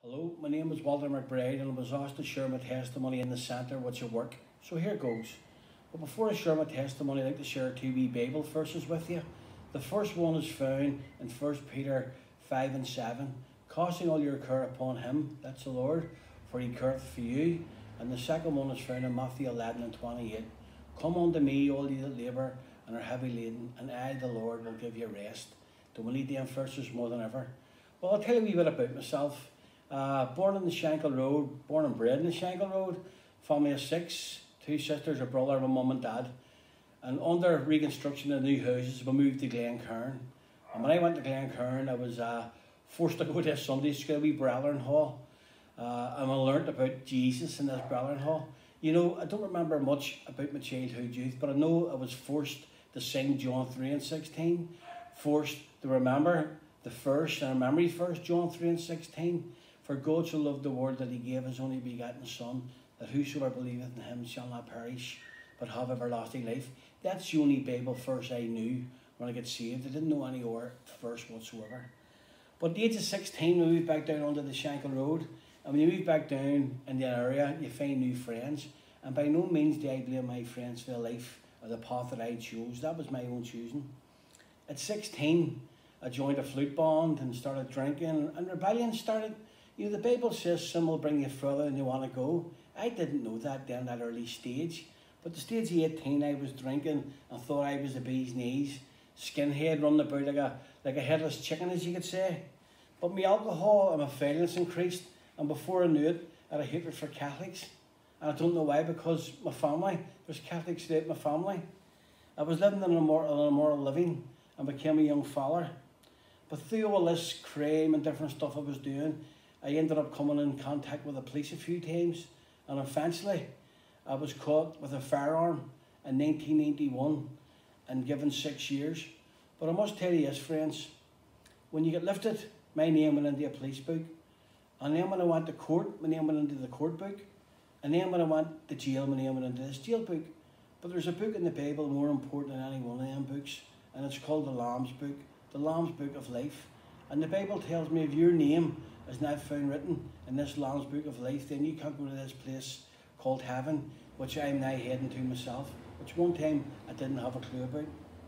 Hello, my name is Walter McBride and I was asked to share my testimony in the centre which I work. So here goes. But before I share my testimony, I'd like to share two wee Bible verses with you. The first one is found in 1 Peter 5 and 7. Casting all your care upon him, that's the Lord, for he careth for you. And the second one is found in Matthew 11 and 28. Come unto me, all ye that labour and are heavy laden, and I, the Lord, will give you rest. Do we need them verses more than ever? Well, I'll tell you a wee bit about myself. Born in the Shankill Road, born and bred in the Shankill Road, family of six, two sisters, a brother, my mum and dad. And under reconstruction of new houses, we moved to Glencairn. And when I went to Glencairn, I was forced to go to a Sunday school, wee Brethren Hall. And I learnt about Jesus in this Brethren Hall. You know, I don't remember much about my childhood youth, but I know I was forced to sing John 3 and 16, forced to remember the first, and I remember first John 3 and 16. For God so loved the world that he gave his only begotten Son, that whosoever believeth in him shall not perish, but have everlasting life. That's the only Bible verse I knew when I got saved. I didn't know any other verse whatsoever. But at the age of 16, we moved back down onto the Shankill Road. And when you move back down in the area, you find new friends. And by no means do I blame my friends for the life or the path that I chose. That was my own choosing. At 16, I joined a flute band and started drinking, and rebellion started. You know, the Bible says sin will bring you further than you want to go. I didn't know that then, that early stage. But the stage of 18, I was drinking and thought I was the bee's knees. Skinhead running about like a headless chicken, as you could say. But my alcohol and my violence increased. And before I knew it, I had a hatred for Catholics. And I don't know why, because my family, there's Catholics throughout my family. I was living in an immoral living and became a young fella. But through all this crime and different stuff I was doing, I ended up coming in contact with the police a few times, and eventually I was caught with a firearm in 1991 and given 6 years. But I must tell you this, friends, when you get lifted, my name went into a police book, and then when I went to court, my name went into the court book, and then when I went to jail, my name went into this jail book. But there's a book in the Bible more important than any one of them books, and it's called the Lamb's Book, the Lamb's Book of Life. And the Bible tells me if your name is not found written in this Lamb's Book of Life, then you can't go to this place called heaven, which I'm now heading to myself, which one time I didn't have a clue about.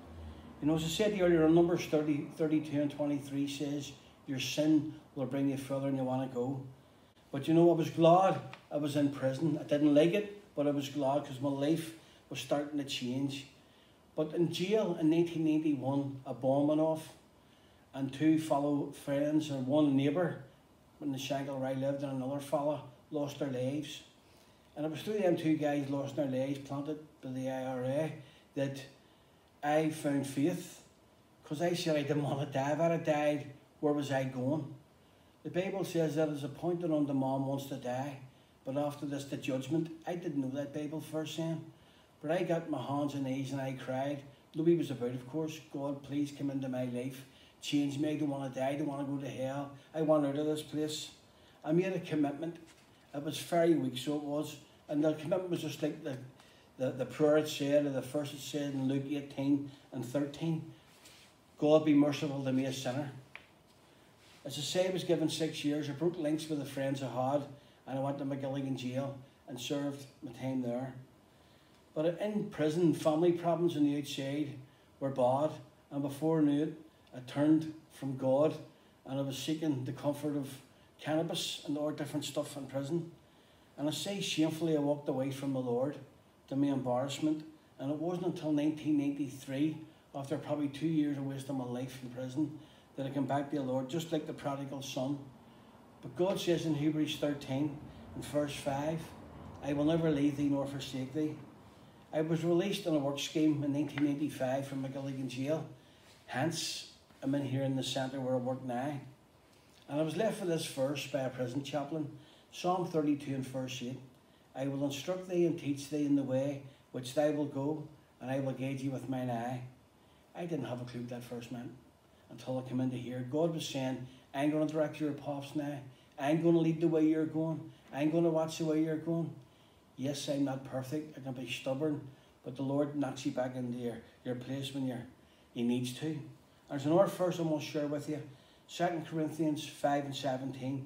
You know, as I said earlier, Numbers 32 and 23 says, your sin will bring you further than you want to go. But you know, I was glad I was in prison. I didn't like it, but I was glad because my life was starting to change. But in jail in 1991, a bomb went off, and two fellow friends, and one neighbour in the Shankill where I lived, and another fella lost their lives. And it was through them two guys lost their lives, planted by the IRA, that I found faith. Because I said I didn't want to die. If I had died, where was I going? The Bible says that it's appointed unto man once to die, but after this the judgment. I didn't know that Bible verse then. But I got my hands and knees and I cried. Nobody was about, of course. God, please come into my life. Change me. I don't want to die. I don't want to go to hell. I want out of this place. I made a commitment. It was very weak, so it was. And the commitment was just like the prayer it said, or the verse it said in Luke 18 and 13. God be merciful to me, a sinner. As I say, I was given 6 years. I broke links with the friends I had, and I went to McGilligan jail and served my time there. But in prison, family problems on the outside were bad, and before I knew it, I turned from God, and I was seeking the comfort of cannabis and all different stuff in prison. And I say shamefully I walked away from the Lord, to my embarrassment, and it wasn't until 1993, after probably 2 years of wasting my life in prison, that I came back to the Lord, just like the prodigal son. But God says in Hebrews 13, in verse 5, I will never leave thee nor forsake thee. I was released on a work scheme in 1985 from McGilligan jail. Hence, I'm in here in the centre where I work now. And I was left with this verse by a prison chaplain, Psalm 32 and verse 8. I will instruct thee and teach thee in the way which thou wilt go, and I will guide thee with mine eye. I didn't have a clue what that verse meant until I came into here. God was saying, I'm going to direct your paths now. I'm going to lead the way you're going. I'm going to watch the way you're going. Yes, I'm not perfect. I can be stubborn, but the Lord knocks you back into your place when He needs to. There's another verse I want to share with you. 2 Corinthians 5 and 17.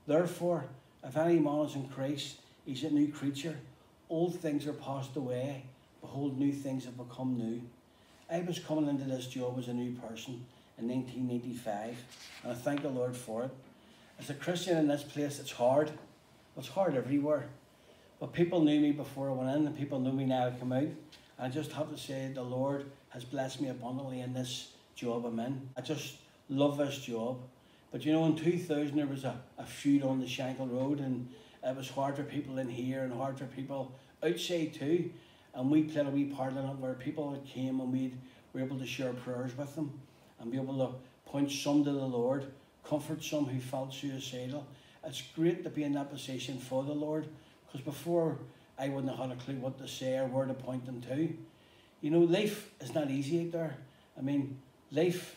Therefore, if any man is in Christ, he's a new creature. Old things are passed away. Behold, new things have become new. I was coming into this job as a new person in 1985, and I thank the Lord for it. As a Christian in this place, it's hard. It's hard everywhere. But people knew me before I went in, and people knew me now I come out. And I just have to say the Lord has blessed me abundantly in this job I'm in. I just love this job. But you know, in 2000 there was a feud on the Shankill Road, and it was hard for people in here and hard for people outside too. And we played a wee part in it where people came and we were able to share prayers with them and be able to point some to the Lord, comfort some who felt suicidal. It's great to be in that position for the Lord, because before I wouldn't have had a clue what to say or where to point them to. You know, life is not easy out there. I mean, life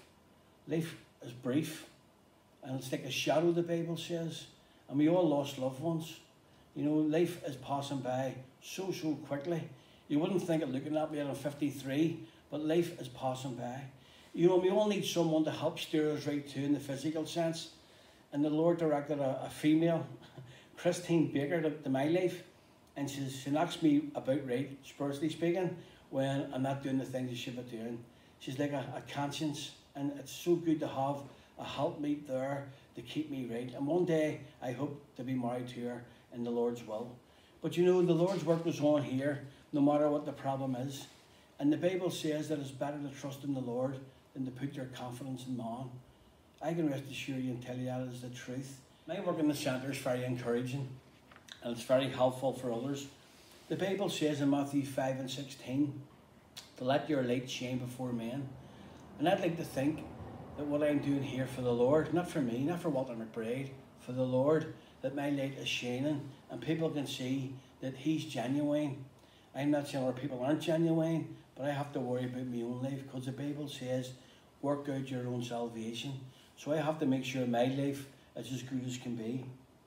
is brief, and it's like a shadow, the Bible says, and we all lost loved ones. You know, life is passing by so quickly. You wouldn't think it looking at me at 53, but life is passing by. You know, we all need someone to help steer us right too in the physical sense. And the Lord directed a female, Christine Baker, to my life. And she knocks me about right, spiritually speaking, when I'm not doing the things I should be doing. She's like a conscience, and it's so good to have a helpmeet there to keep me right. And one day I hope to be married to her in the Lord's will. But you know, the Lord's work goes on here, no matter what the problem is. And the Bible says that it's better to trust in the Lord than to put your confidence in man. I can rest assure you and tell you that is the truth. My work in the centre is very encouraging, and it's very helpful for others. The Bible says in Matthew 5:16, to let your light shine before men. And I'd like to think that what I'm doing here for the Lord, not for me, not for Walter McBride, for the Lord, that my light is shining and people can see that he's genuine. I'm not saying other people aren't genuine, but I have to worry about my own life, because the Bible says, work out your own salvation. So I have to make sure my life is as good as can be.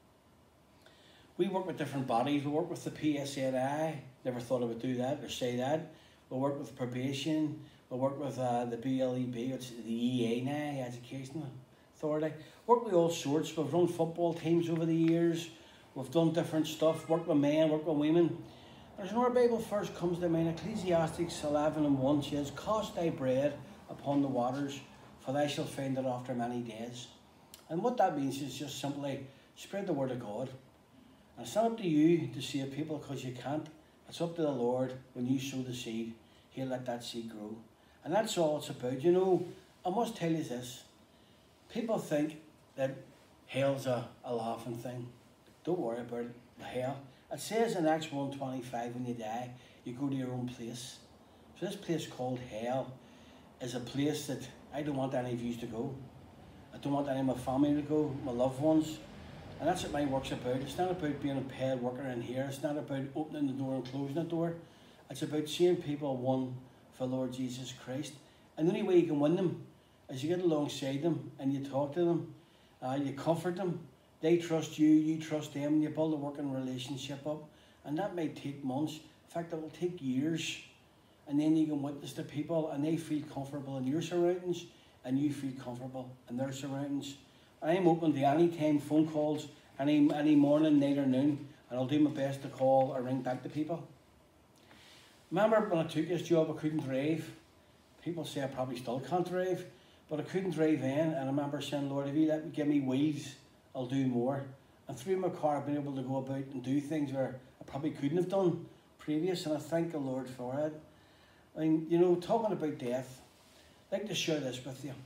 We work with different bodies. We work with the PSNI. Never thought I would do that or say that. We work with probation. We work with the BLEB, which is the EA now, Educational Authority. Work with all sorts. We've run football teams over the years. We've done different stuff. Work with men, work with women. There's another Bible verse comes to mind. Ecclesiastes 11:1 says, cast thy bread upon the waters, for thou shalt find it after many days. And what that means is just simply spread the word of God. And it's not up to you to save people because you can't. It's up to the Lord. When you sow the seed, he'll let that seed grow. And that's all it's about. You know, I must tell you this. People think that hell's a laughing thing. Don't worry about it. Hell. It says in Acts 1:25, when you die, you go to your own place. So this place called hell is a place that I don't want any of you to go. I don't want any of my family to go, my loved ones. And that's what my work's about. It's not about being a paid worker in here. It's not about opening the door and closing the door. It's about seeing people won for Lord Jesus Christ. And the only way you can win them is you get alongside them and you talk to them. You comfort them. They trust you, you trust them, and you build a working relationship up. And that might take months. In fact, it will take years. And then you can witness to people and they feel comfortable in your surroundings and you feel comfortable in their surroundings. I'm open to any time phone calls, any morning, night or noon, and I'll do my best to call or ring back to people. Remember when I took this job, I couldn't drive. People say I probably still can't drive, but I couldn't drive in, and I remember saying, Lord, if you let me give me wheels, I'll do more. And through my car, I've been able to go about and do things where I probably couldn't have done previous, and I thank the Lord for it. I mean, you know, talking about death, I'd like to share this with you.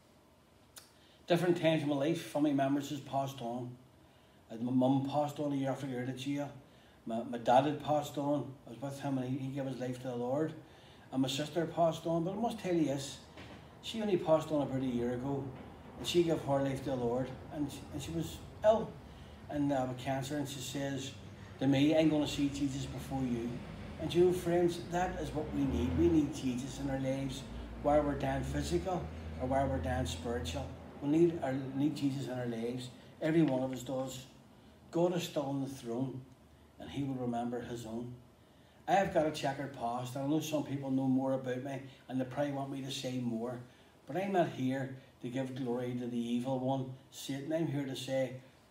Different times in my life, family members has passed on. My mum passed on a year after I got out of jail. My dad had passed on. I was with him and he gave his life to the Lord. And my sister passed on. But I must tell you this, she only passed on about a year ago. And she gave her life to the Lord. And she was ill and with cancer. And she says to me, I'm going to see Jesus before you. And you know, friends, that is what we need. We need Jesus in our lives, where we're down physical or where we're down spiritual. We need Jesus in our lives. Every one of us does. God is still on the throne, and he will remember his own. I have got a checkered past. I know some people know more about me, and they probably want me to say more. But I'm not here to give glory to the evil one, Satan. I'm here to say,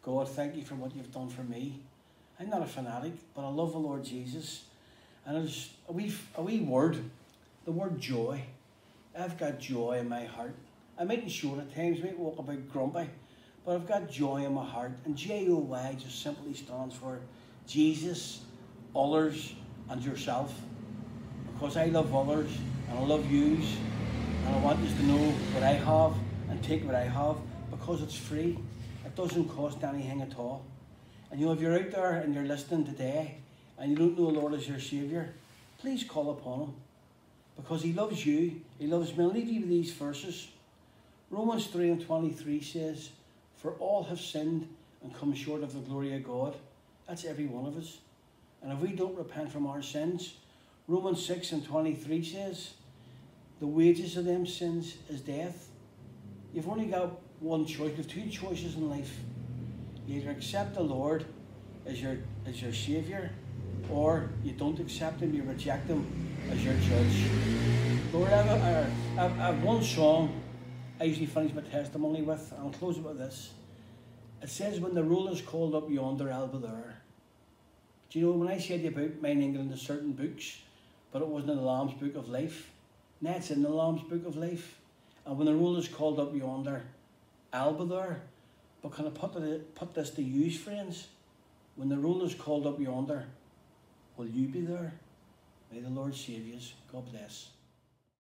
God, thank you for what you've done for me. I'm not a fanatic, but I love the Lord Jesus. And it's a wee word, the word joy. I've got joy in my heart. I mightn't show it at times, I might walk about grumpy, but I've got joy in my heart. And J-O-Y just simply stands for Jesus, others, and yourself. Because I love others, and I love yous, and I want you to know what I have, and take what I have, because it's free. It doesn't cost anything at all. And you know, if you're out there and you're listening today, and you don't know the Lord as your Saviour, please call upon Him. Because He loves you, He loves me. I'll leave you with these verses. Romans 3:23 says, for all have sinned and come short of the glory of God. That's every one of us. And if we don't repent from our sins, Romans 6:23 says, the wages of them sins is death. You've only got one choice. You have two choices in life. You either accept the Lord as your Saviour, or you don't accept Him, you reject Him as your judge. Lord, I have one song I usually finish my testimony with, and I'll close it with this. It says, when the roll is called up yonder, I'll be there. Do you know, when I said about mine England, there's certain books, but it wasn't in the Lamb's Book of Life. Now it's in the Lamb's Book of Life. And when the roll is called up yonder, I'll be there. But can I put this to use, friends? When the roll is called up yonder, will you be there? May the Lord save you. God bless.